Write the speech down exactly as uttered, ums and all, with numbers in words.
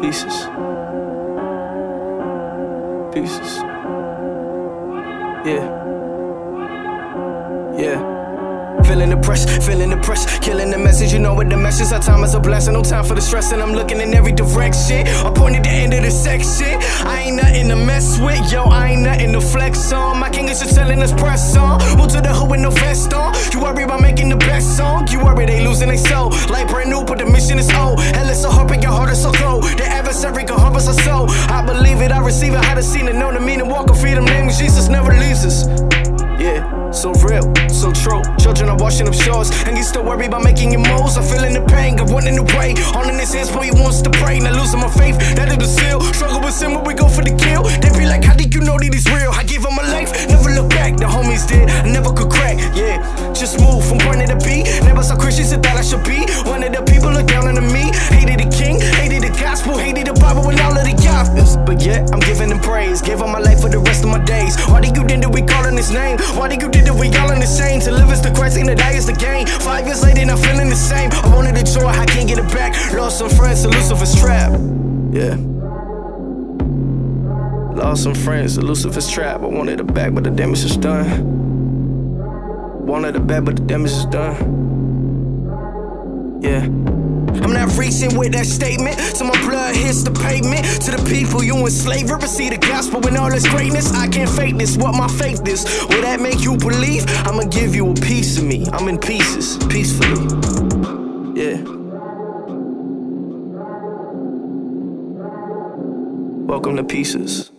Pieces. Pieces. Yeah. Yeah. Feeling the press, feeling the press, killing the message. You know what the message. Our time is a blessing, no time for the stress, and I'm looking in every direction. I pointed the end of the section. I ain't nothing to mess with, yo. I ain't nothing to flex on. My king is just telling us press on. Move to the hood with no vest on. You worry about making the best song. You worry they losing they soul. Like brand new, but the mission is old. Hell is so hard, but your heart is so cold. The adversary can harvest our soul. I believe it, I receive it. How to see it, know the meaning. Walk of freedom, name of Jesus never leaves us. Yeah, so real, so true. Children are washing up shores, and you still worry about making your moves. I'm feeling the pain, got one in the way. All in his hands, but he wants to pray. Not losing my faith, that is the seal. Struggle with sin, but we go for the kill. They be like, how did you know that he's real? I gave him my life, never look back. The homies did, I never could crack. Yeah, just move from point A to B. Never saw Christians and thought I should be one of the people look down on me. Hated the king, hated the gospel, hated the Bible and all of the gospels. But yet, I'm giving him praise. Give him my life for the rest of my days. Why did you think that we calling his name? Why did you think that we all in the same? To live is the Christ and to die is the gain. Five years later, not feeling the same. I wanted the joy, I can't get it back. Lost some friends to Lucifer's trap. Yeah. Lost some friends to Lucifer's trap. I wanted it back, but the damage is done. Wanted it back, but the damage is done. Yeah. I'm not reaching with that statement, so my blood hits the pavement. To the people you in slavery, receive the gospel in all its greatness. I can't fake this, what my faith is. Will that make you believe? I'ma give you a piece of me. I'm in pieces, peacefully. Yeah. Welcome to Pieces.